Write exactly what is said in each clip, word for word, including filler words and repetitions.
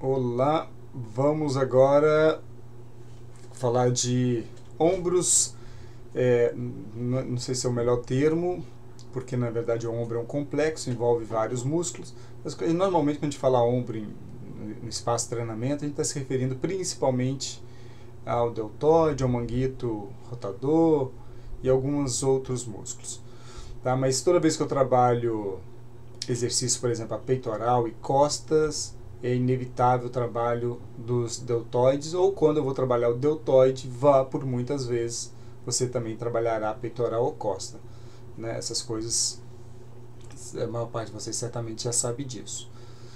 Olá, vamos agora falar de ombros. É, não sei se é o melhor termo, porque na verdade o ombro é um complexo, envolve vários músculos. Mas normalmente quando a gente fala ombro em, no espaço de treinamento, a gente está se referindo principalmente ao deltoide, ao manguito rotador e alguns outros músculos. Tá? Mas toda vez que eu trabalho exercício, por exemplo, a peitoral e costas, é inevitável o trabalho dos deltoides, ou quando eu vou trabalhar o deltoide, vá por muitas vezes você também trabalhará peitoral ou costa. Né? Essas coisas, a maior parte de vocês certamente já sabe disso.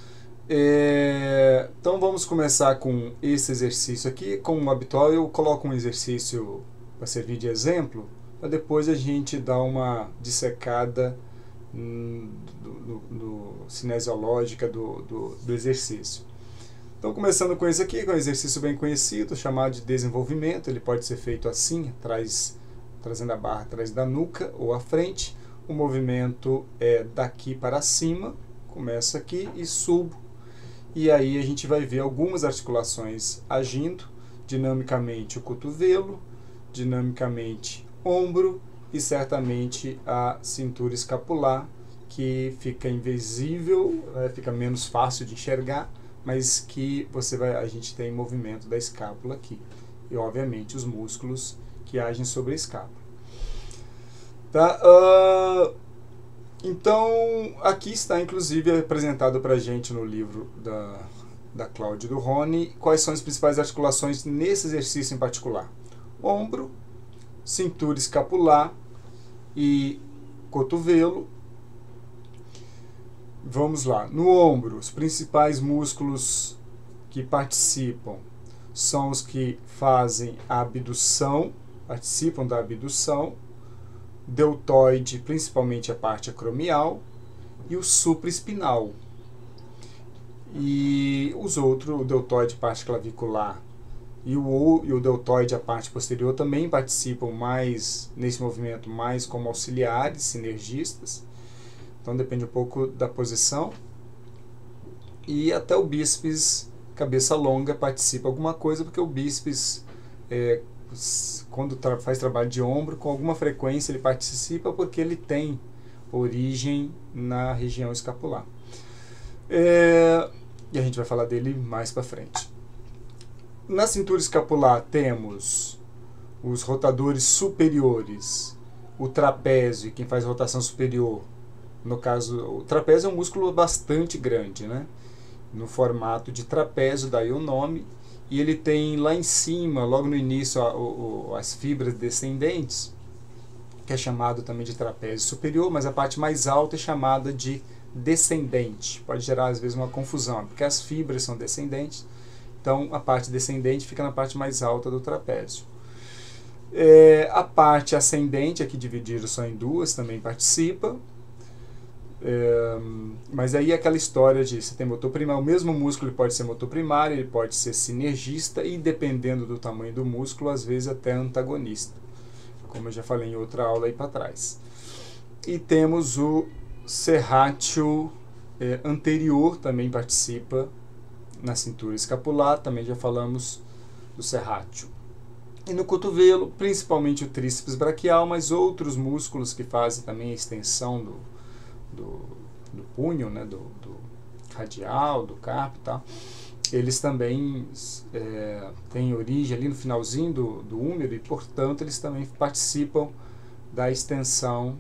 É, então vamos começar com esse exercício aqui. Como habitual, eu coloco um exercício para servir de exemplo, para depois a gente dar uma dissecada hum, do, do, do cinesiológica do, do, do exercício. Então, começando com esse aqui, que é um exercício bem conhecido, chamado de desenvolvimento. Ele pode ser feito assim, atrás, trazendo a barra atrás da nuca ou à frente. O movimento é daqui para cima, começa aqui e subo. E aí a gente vai ver algumas articulações agindo, dinamicamente o cotovelo, dinamicamente ombro e certamente a cintura escapular, que fica invisível, né, fica menos fácil de enxergar, mas que você vai, a gente tem movimento da escápula aqui. E obviamente os músculos que agem sobre a escápula. Tá? Uh, então, aqui está inclusive apresentado para a gente no livro da, da Cláudia do Rony, quais são as principais articulações nesse exercício em particular. Ombro, cintura escapular e cotovelo. Vamos lá. No ombro, os principais músculos que participam são os que fazem a abdução, participam da abdução, deltoide, principalmente a parte acromial, e o supraespinal. E os outros, o deltoide, parte clavicular, e o, e o deltoide, a parte posterior, também participam mais nesse movimento, mais como auxiliares, sinergistas. Então depende um pouco da posição. E até o bíceps, cabeça longa, participa alguma coisa, porque o bíceps, é, quando tra faz trabalho de ombro, com alguma frequência ele participa, porque ele tem origem na região escapular. É, e a gente vai falar dele mais para frente. Na cintura escapular temos os rotadores superiores, o trapézio, quem faz rotação superior. No caso, o trapézio é um músculo bastante grande, né? No formato de trapézio, daí o nome. E ele tem lá em cima, logo no início, a, o, as fibras descendentes, que é chamado também de trapézio superior, mas a parte mais alta é chamada de descendente. Pode gerar às vezes uma confusão, porque as fibras são descendentes. Então, a parte descendente fica na parte mais alta do trapézio. É, a parte ascendente, aqui dividida só em duas, também participa. É, mas aí é aquela história de você tem motor primário, o mesmo músculo ele pode ser motor primário, ele pode ser sinergista e, dependendo do tamanho do músculo, às vezes até antagonista, como eu já falei em outra aula aí para trás. E temos o serrátil é, anterior, também participa na cintura escapular, também já falamos do serrátil. E no cotovelo, principalmente o tríceps braquial, mas outros músculos que fazem também a extensão do, do, do punho, né, do, do radial, do carpo e tal. Eles também é, têm origem ali no finalzinho do, do húmero e, portanto, eles também participam da extensão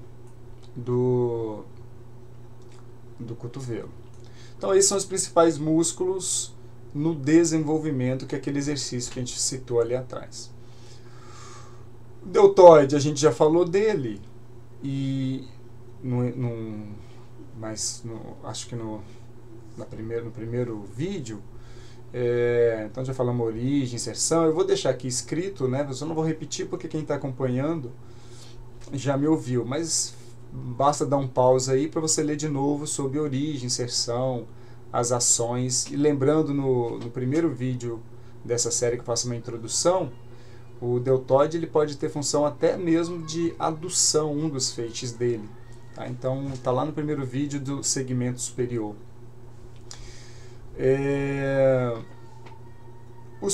do, do cotovelo. Então, esses são os principais músculos no desenvolvimento, que é aquele exercício que a gente citou ali atrás. O deltoide, a gente já falou dele, e no, no, mas no, acho que no, na primeiro, no primeiro vídeo, é, então já falamos origem, inserção. Eu vou deixar aqui escrito, né? Eu não vou repetir porque quem está acompanhando já me ouviu, mas basta dar um pause aí para você ler de novo sobre origem, inserção, as ações. E lembrando, no, no primeiro vídeo dessa série que eu faço uma introdução, o deltoide ele pode ter função até mesmo de adução, um dos feixes dele. Tá? Então está lá no primeiro vídeo do segmento superior. É, o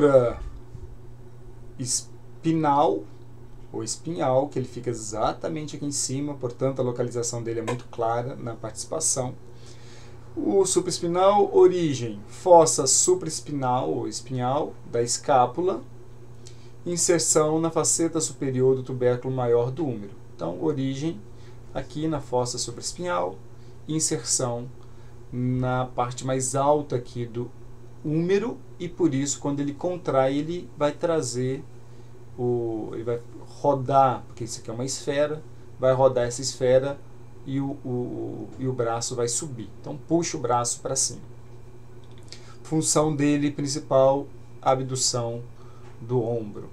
supraespinal, ou espinhal, que ele fica exatamente aqui em cima, portanto a localização dele é muito clara na participação. O supraespinal, origem, fossa supraespinal ou espinhal da escápula, inserção na faceta superior do tubérculo maior do úmero. Então, origem aqui na fossa supraespinhal, inserção na parte mais alta aqui do úmero, e por isso quando ele contrai ele vai trazer o, ele vai rodar, porque isso aqui é uma esfera, vai rodar essa esfera e o, o, e o braço vai subir. Então puxa o braço para cima. Função dele principal, abdução do ombro.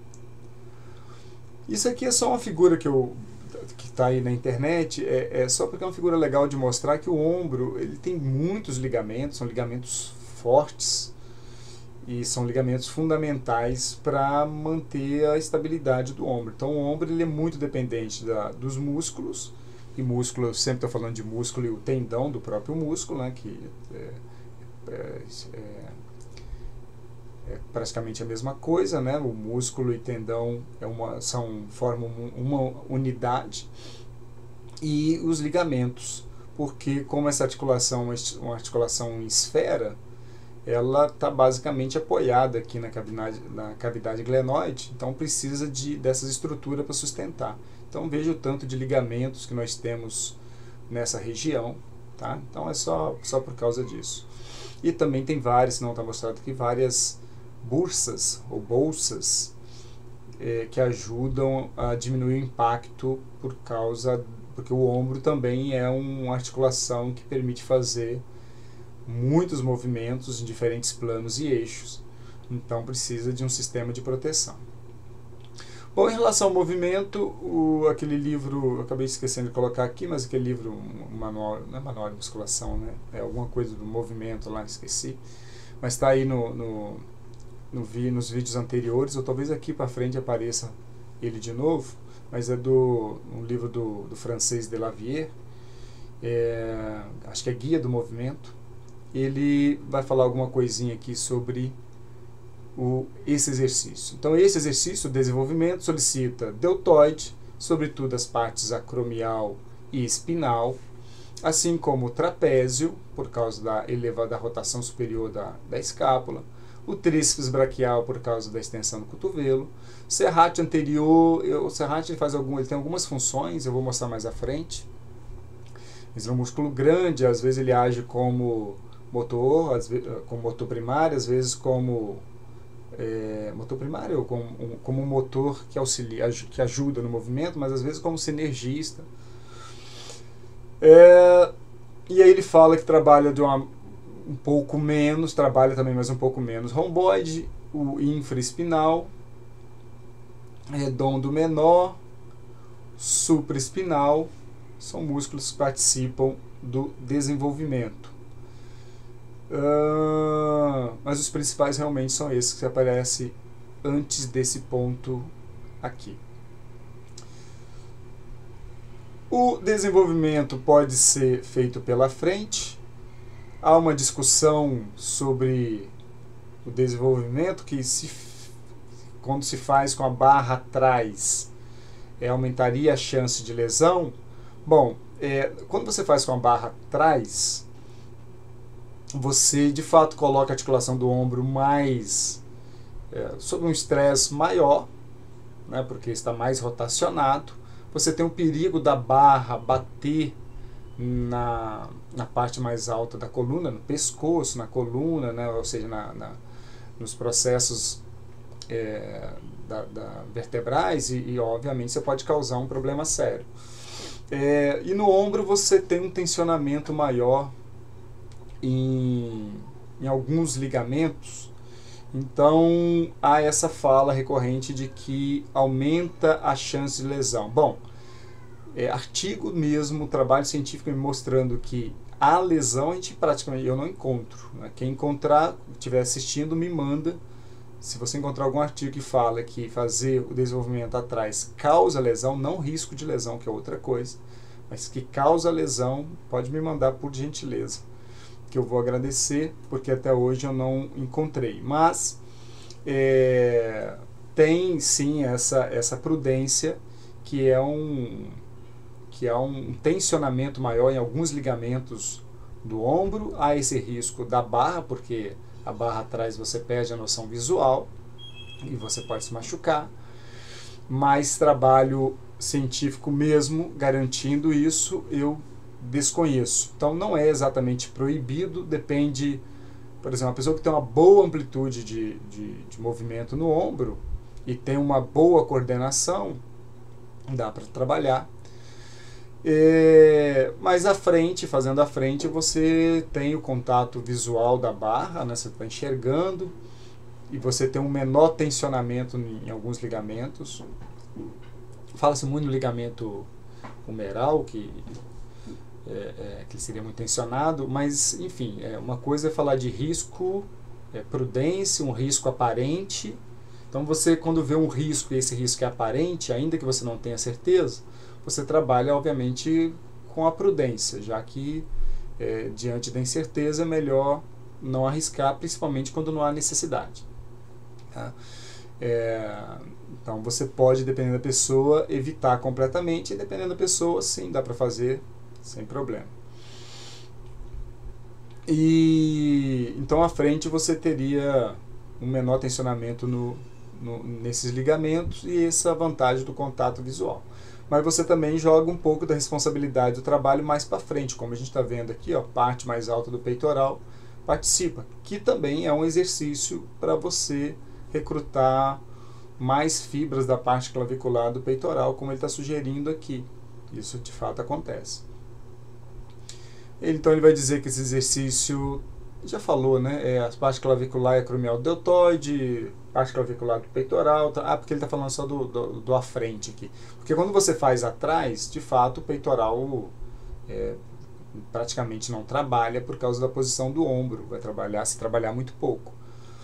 Isso aqui é só uma figura que eu que está aí na internet, é, é só porque é uma figura legal de mostrar que o ombro ele tem muitos ligamentos, são ligamentos fortes e são ligamentos fundamentais para manter a estabilidade do ombro. Então o ombro ele é muito dependente da, dos músculos, e músculo, eu sempre estou falando de músculo e o tendão do próprio músculo, né, que é, é, é, é praticamente a mesma coisa, né? O músculo e tendão é uma, são, formam uma unidade, e os ligamentos, porque como essa articulação é uma articulação em esfera, ela está basicamente apoiada aqui na cavidade, na cavidade glenoide, então precisa de, dessas estruturas para sustentar. Então veja o tanto de ligamentos que nós temos nessa região, tá? Então é só, só por causa disso. E também tem várias, não está mostrado aqui, várias bursas ou bolsas é, que ajudam a diminuir o impacto por causa, porque o ombro também é uma articulação que permite fazer muitos movimentos em diferentes planos e eixos, então precisa de um sistema de proteção. Bom, em relação ao movimento, o, aquele livro, eu acabei esquecendo de colocar aqui, mas aquele livro, um manual, não é manual de musculação, né? É alguma coisa do movimento lá, esqueci, mas está aí no, no, no vi, nos vídeos anteriores, ou talvez aqui para frente apareça ele de novo, mas é do um livro do, do francês Delavier, é, acho que é Guia do Movimento. Ele vai falar alguma coisinha aqui sobre o, esse exercício. Então esse exercício, o desenvolvimento, solicita deltoide, sobretudo as partes acromial e espinal, assim como o trapézio, por causa da elevada rotação superior da, da escápula, o tríceps braquial por causa da extensão do cotovelo, serrátil anterior, o serrátil ele faz algum, ele tem algumas funções, eu vou mostrar mais à frente. Esse é um músculo grande, às vezes ele age como motor, às vezes, como motor primário, às vezes como é, motor primário ou como, um, como um motor que auxilia, que ajuda no movimento, mas às vezes como sinergista. É, e aí ele fala que trabalha de uma, um pouco menos, trabalha também mais um pouco menos romboide, o infraespinal, redondo menor, supraespinal, são músculos que participam do desenvolvimento. Uh, mas os principais realmente são esses que aparecem antes desse ponto aqui. O desenvolvimento pode ser feito pela frente. Há uma discussão sobre o desenvolvimento que se, quando se faz com a barra atrás, é, aumentaria a chance de lesão. Bom, é, quando você faz com a barra atrás, você de fato coloca a articulação do ombro mais é, sob um estresse maior, né, porque está mais rotacionado. Você tem o perigo da barra bater na, na parte mais alta da coluna, no pescoço, na coluna, né, ou seja, na, na, nos processos é, da, da vertebrais e, e obviamente você pode causar um problema sério. É, e no ombro você tem um tensionamento maior Em, em alguns ligamentos, então há essa fala recorrente de que aumenta a chance de lesão. Bom, é, artigo mesmo, trabalho científico me mostrando que a lesão a gente praticamente eu não encontro, né? Quem encontrar, estiver assistindo, me manda. Se você encontrar algum artigo que fala que fazer o desenvolvimento atrás causa lesão, não risco de lesão, que é outra coisa, mas que causa lesão, pode me mandar por gentileza. que eu vou agradecer, porque até hoje eu não encontrei. Mas é, tem sim essa, essa prudência, que é um, que é um tensionamento maior em alguns ligamentos do ombro. Há esse risco da barra, porque a barra atrás você perde a noção visual e você pode se machucar. Mas trabalho científico mesmo garantindo isso eu desconheço. Então não é exatamente proibido, depende, por exemplo, uma pessoa que tem uma boa amplitude de, de, de movimento no ombro e tem uma boa coordenação, dá para trabalhar. É, mas à frente, fazendo à frente, você tem o contato visual da barra, né? Você está enxergando e você tem um menor tensionamento em, em alguns ligamentos. Fala-se muito no ligamento humeral, que, é, é, que seria muito tensionado, mas, enfim, é, uma coisa é falar de risco, é, prudência, um risco aparente. Então, você, quando vê um risco e esse risco é aparente, ainda que você não tenha certeza, você trabalha, obviamente, com a prudência, já que, é, diante da incerteza, é melhor não arriscar, principalmente quando não há necessidade. Tá? É, então você pode, dependendo da pessoa, evitar completamente, e dependendo da pessoa, sim, dá para fazer sem problema. E então à frente você teria um menor tensionamento no, no, nesses ligamentos e essa vantagem do contato visual. Mas você também joga um pouco da responsabilidade do trabalho mais para frente, como a gente está vendo aqui, ó, parte mais alta do peitoral participa, que também é um exercício para você recrutar mais fibras da parte clavicular do peitoral, como ele está sugerindo aqui. Isso de fato acontece. Então ele vai dizer que esse exercício, já falou, né? É a parte clavicular e acromial do deltoide, parte clavicular do peitoral. Ah, porque ele está falando só do, do, do à frente aqui. Porque quando você faz atrás, de fato o peitoral é, praticamente não trabalha por causa da posição do ombro. Vai trabalhar, se trabalhar muito pouco.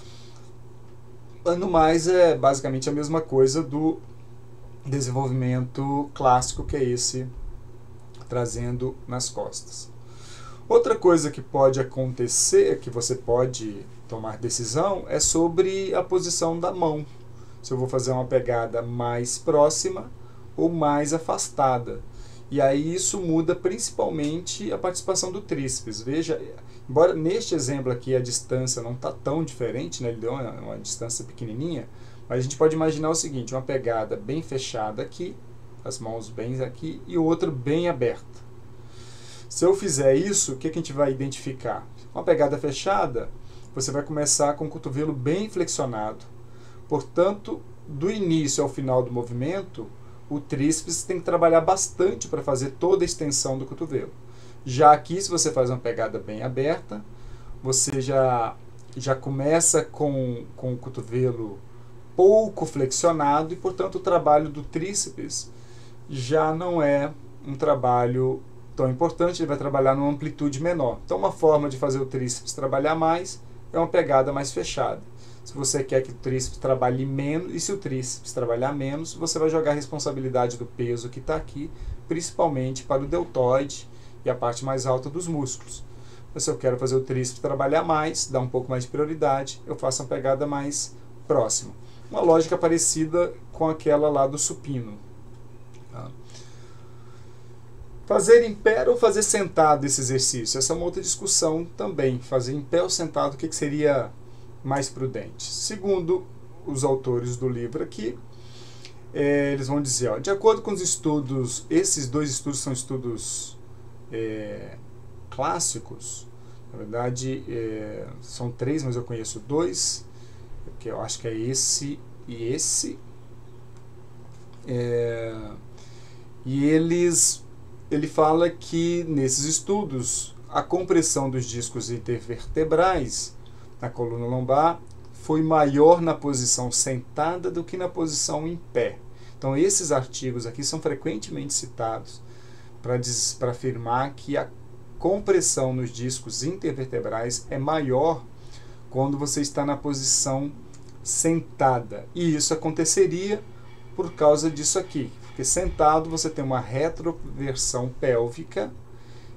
No mais, é basicamente a mesma coisa do desenvolvimento clássico, que é esse trazendo nas costas. Outra coisa que pode acontecer, que você pode tomar decisão, é sobre a posição da mão. Se eu vou fazer uma pegada mais próxima ou mais afastada. E aí isso muda principalmente a participação do tríceps. Veja, embora neste exemplo aqui a distância não está tão diferente, né? Ele deu uma, uma distância pequenininha, mas a gente pode imaginar o seguinte, uma pegada bem fechada aqui, as mãos bem aqui, e outra bem aberta. Se eu fizer isso, o que, que a gente vai identificar? Uma pegada fechada, você vai começar com o cotovelo bem flexionado. Portanto, do início ao final do movimento, o tríceps tem que trabalhar bastante para fazer toda a extensão do cotovelo. Já aqui, se você faz uma pegada bem aberta, você já, já começa com, com o cotovelo pouco flexionado e, portanto, o trabalho do tríceps já não é um trabalho tão importante, ele vai trabalhar numa amplitude menor. Então, uma forma de fazer o tríceps trabalhar mais é uma pegada mais fechada. Se você quer que o tríceps trabalhe menos, e se o tríceps trabalhar menos, você vai jogar a responsabilidade do peso que está aqui, principalmente para o deltoide e a parte mais alta dos músculos. Mas se eu quero fazer o tríceps trabalhar mais, dar um pouco mais de prioridade, eu faço uma pegada mais próxima. Uma lógica parecida com aquela lá do supino. Tá? Fazer em pé ou fazer sentado esse exercício? Essa é uma outra discussão também. Fazer em pé ou sentado, o que, que seria mais prudente? Segundo os autores do livro aqui, é, eles vão dizer, ó, de acordo com os estudos, esses dois estudos são estudos é, clássicos, na verdade é, são três, mas eu conheço dois, que eu acho que é esse e esse, é, e eles, ele fala que nesses estudos a compressão dos discos intervertebrais na coluna lombar foi maior na posição sentada do que na posição em pé. Então esses artigos aqui são frequentemente citados para afirmar que a compressão nos discos intervertebrais é maior quando você está na posição sentada. E isso aconteceria por causa disso aqui, porque sentado você tem uma retroversão pélvica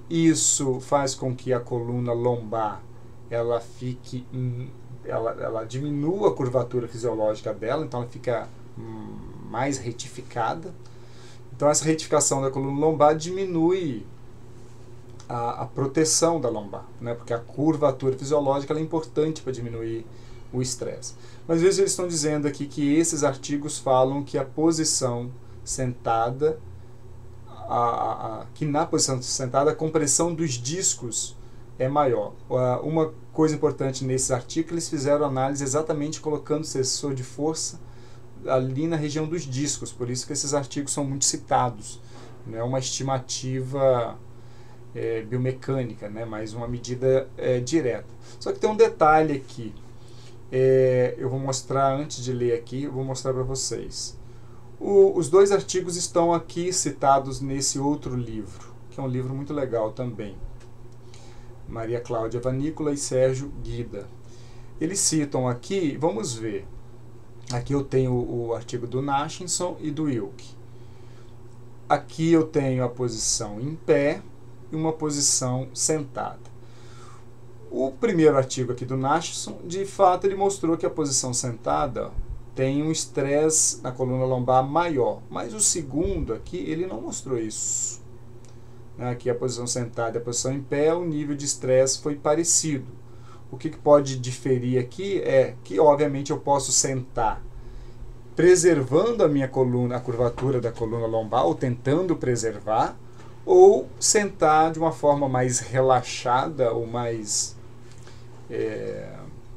Isso faz com que a coluna lombar ela fique, ela, ela diminua a curvatura fisiológica dela, então ela fica hum, mais retificada. Então essa retificação da coluna lombar diminui a, a proteção da lombar, né? Porque a curvatura fisiológica ela é importante para diminuir o estresse. Mas às vezes eles estão dizendo aqui que esses artigos falam que a posição sentada, a, a, a, que na posição sentada a compressão dos discos é maior. Uma coisa importante nesses artigos, eles fizeram análise exatamente colocando o sensor de força ali na região dos discos, por isso que esses artigos são muito citados. Não é uma estimativa é, biomecânica, né, mas uma medida é, direta. Só que tem um detalhe aqui, é, eu vou mostrar, antes de ler aqui, eu vou mostrar para vocês. O, os dois artigos estão aqui citados nesse outro livro, que é um livro muito legal também. Maria Cláudia Vanícola e Sérgio Guida. Eles citam aqui, vamos ver. Aqui eu tenho o artigo do Nashinson e do Wilk. Aqui eu tenho a posição em pé e uma posição sentada. O primeiro artigo aqui do Nashinson, de fato, ele mostrou que a posição sentada tem um estresse na coluna lombar maior. Mas o segundo aqui, ele não mostrou isso. Aqui a posição sentada e a posição em pé, o nível de estresse foi parecido. O que pode diferir aqui é que, obviamente, eu posso sentar preservando a minha coluna, a curvatura da coluna lombar, ou tentando preservar, ou sentar de uma forma mais relaxada, ou mais é,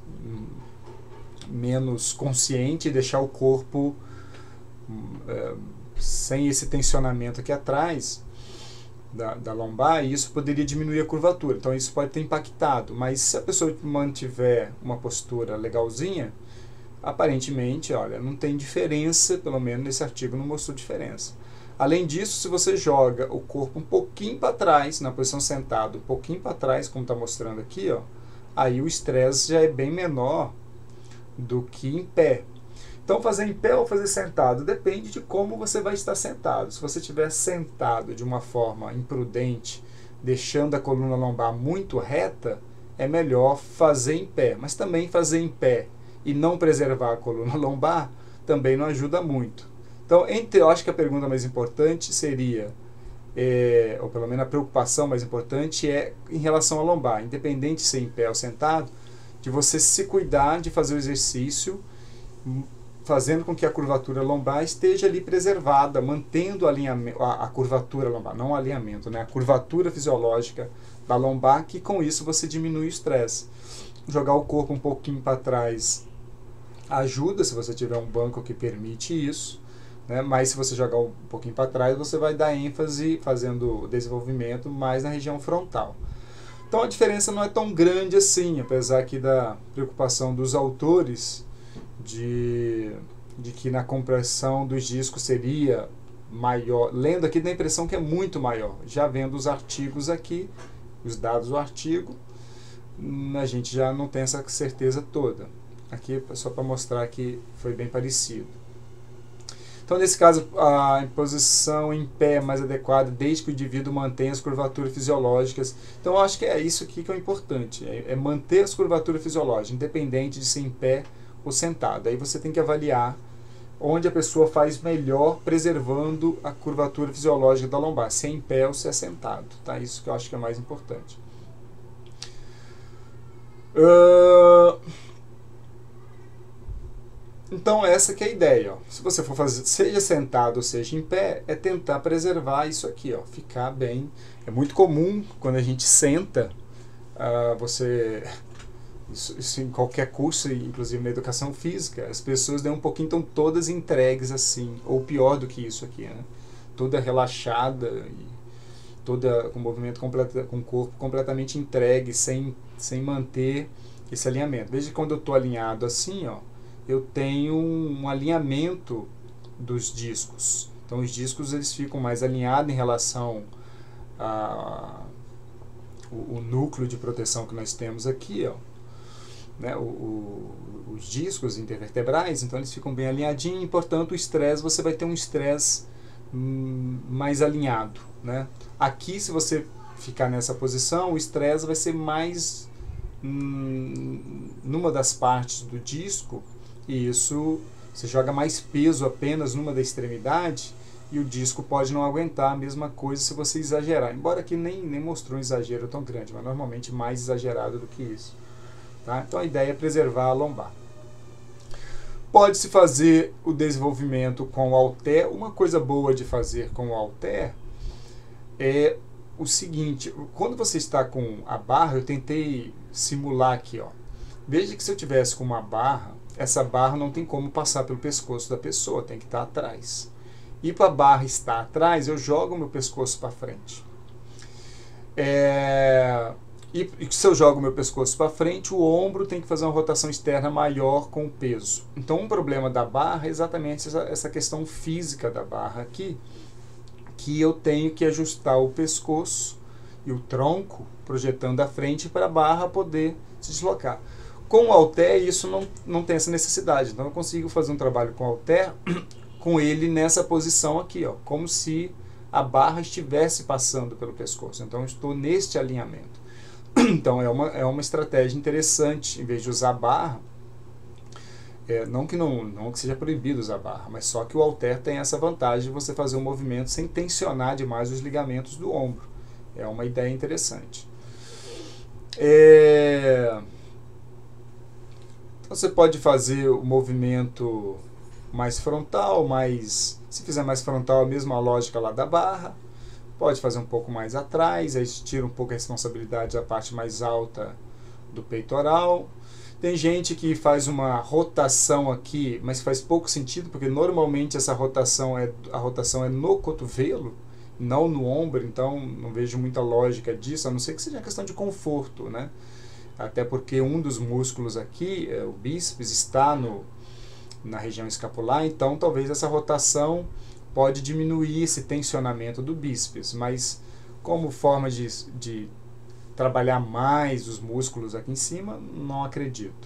menos consciente, e deixar o corpo é, sem esse tensionamento aqui atrás Da, da lombar, e isso poderia diminuir a curvatura. Então isso pode ter impactado, mas se a pessoa mantiver uma postura legalzinha, aparentemente, olha, não tem diferença, pelo menos nesse artigo não mostrou diferença. Além disso, se você joga o corpo um pouquinho para trás, na posição sentada, um pouquinho para trás, como está mostrando aqui, ó, aí o estresse já é bem menor do que em pé. Então, fazer em pé ou fazer sentado depende de como você vai estar sentado. Se você estiver sentado de uma forma imprudente, deixando a coluna lombar muito reta, é melhor fazer em pé. Mas também fazer em pé e não preservar a coluna lombar também não ajuda muito. Então, entre, eu acho que a pergunta mais importante seria, é, ou pelo menos a preocupação mais importante é em relação à lombar. Independente de ser em pé ou sentado, de você se cuidar de fazer o exercício fazendo com que a curvatura lombar esteja ali preservada, mantendo o alinhamento, a, a curvatura lombar, não o alinhamento, né? A curvatura fisiológica da lombar, que com isso você diminui o estresse. Jogar o corpo um pouquinho para trás ajuda, se você tiver um banco que permite isso, né? Mas se você jogar um pouquinho para trás, você vai dar ênfase fazendo o desenvolvimento mais na região frontal. Então a diferença não é tão grande assim, apesar aqui da preocupação dos autores De, de que na compressão dos discos seria maior, lendo aqui dá a impressão que é muito maior. Já vendo os artigos aqui, os dados do artigo, a gente já não tem essa certeza toda. Aqui só para mostrar que foi bem parecido. Então, nesse caso, a posição em pé é mais adequada desde que o indivíduo mantenha as curvaturas fisiológicas. Então, eu acho que é isso aqui que é o importante, é, é manter as curvaturas fisiológicas, independente de ser em pé ou sentado. Aí você tem que avaliar onde a pessoa faz melhor preservando a curvatura fisiológica da lombar, se é em pé ou se é sentado, tá? Isso que eu acho que é mais importante. Uh... Então essa que é a ideia, ó. Se você for fazer, seja sentado ou seja em pé, é tentar preservar isso aqui, ó, ficar bem. É muito comum quando a gente senta, uh, você Isso, isso em qualquer curso, inclusive na educação física, as pessoas dão um pouquinho, estão todas entregues assim, ou pior do que isso aqui, né? Toda relaxada, e toda com movimento completo, com o corpo completamente entregue, sem, sem manter esse alinhamento. Veja que quando eu estou alinhado assim, ó, eu tenho um alinhamento dos discos. Então os discos eles ficam mais alinhados em relação a o, o núcleo de proteção que nós temos aqui, ó. Né, o, o, os discos intervertebrais, então eles ficam bem alinhadinhos, e portanto o estresse, você vai ter um estresse hum, mais alinhado, né? Aqui, se você ficar nessa posição, o estresse vai ser mais hum, numa das partes do disco, e isso você joga mais peso apenas numa da extremidade e o disco pode não aguentar a mesma coisa se você exagerar, embora aqui nem, nem mostrou um exagero tão grande, mas normalmente mais exagerado do que isso, tá? Então a ideia é preservar a lombar. Pode-se fazer o desenvolvimento com o halter. Uma coisa boa de fazer com o halter é o seguinte: quando você está com a barra, eu tentei simular aqui, ó. Veja que se eu tivesse com uma barra, essa barra não tem como passar pelo pescoço da pessoa, tem que estar atrás. E para a barra estar atrás, eu jogo o meu pescoço para frente. É... E se eu jogo o meu pescoço para frente, o ombro tem que fazer uma rotação externa maior com o peso. Então, um problema da barra é exatamente essa, essa questão física da barra aqui, que eu tenho que ajustar o pescoço e o tronco projetando à frente para a barra poder se deslocar. Com o halter, isso não, não tem essa necessidade. Então, eu consigo fazer um trabalho com o halter com ele nessa posição aqui, ó, como se a barra estivesse passando pelo pescoço. Então, eu estou neste alinhamento. Então, é uma, é uma estratégia interessante, em vez de usar barra, é, não, que não, não que seja proibido usar barra, mas só que o halter tem essa vantagem de você fazer um movimento sem tensionar demais os ligamentos do ombro. É uma ideia interessante. É, então, você pode fazer o movimento mais frontal, mais, se fizer mais frontal, a mesma lógica lá da barra. Pode fazer um pouco mais atrás, aí tira um pouco a responsabilidade da parte mais alta do peitoral. Tem gente que faz uma rotação aqui, mas faz pouco sentido, porque normalmente essa rotação é, a rotação é no cotovelo, não no ombro, então não vejo muita lógica disso, a não ser que seja questão de conforto, né? Até porque um dos músculos aqui, é, o bíceps, está no, na região escapular, então talvez essa rotação pode diminuir esse tensionamento do bíceps, mas como forma de, de trabalhar mais os músculos aqui em cima, não acredito.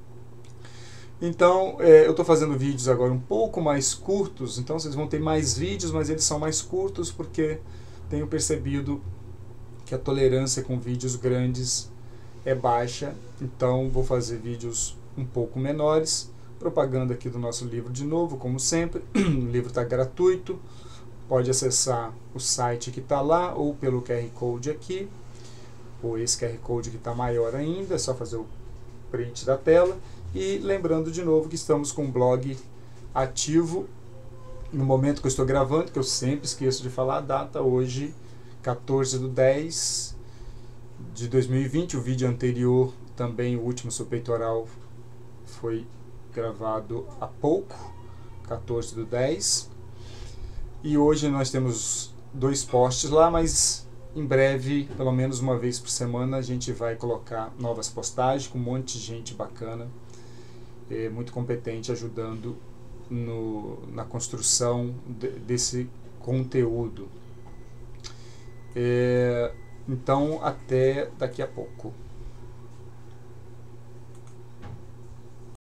Então, é, eu estou fazendo vídeos agora um pouco mais curtos, então vocês vão ter mais vídeos, mas eles são mais curtos porque tenho percebido que a tolerância com vídeos grandes é baixa, então vou fazer vídeos um pouco menores. Propaganda aqui do nosso livro de novo, como sempre. O livro está gratuito, pode acessar o site que está lá, ou pelo Q R Code aqui, ou esse Q R Code que está maior ainda, é só fazer o print da tela. E lembrando de novo que estamos com o blog ativo no momento que eu estou gravando, que eu sempre esqueço de falar a data, hoje, quatorze de dez de dois mil e vinte, o vídeo anterior, também o último sobre peitoral, foi gravado há pouco, quatorze de dez, e hoje nós temos dois posts lá, mas em breve, pelo menos uma vez por semana, a gente vai colocar novas postagens com um monte de gente bacana, é, muito competente, ajudando no, na construção de, desse conteúdo. É, então, até daqui a pouco.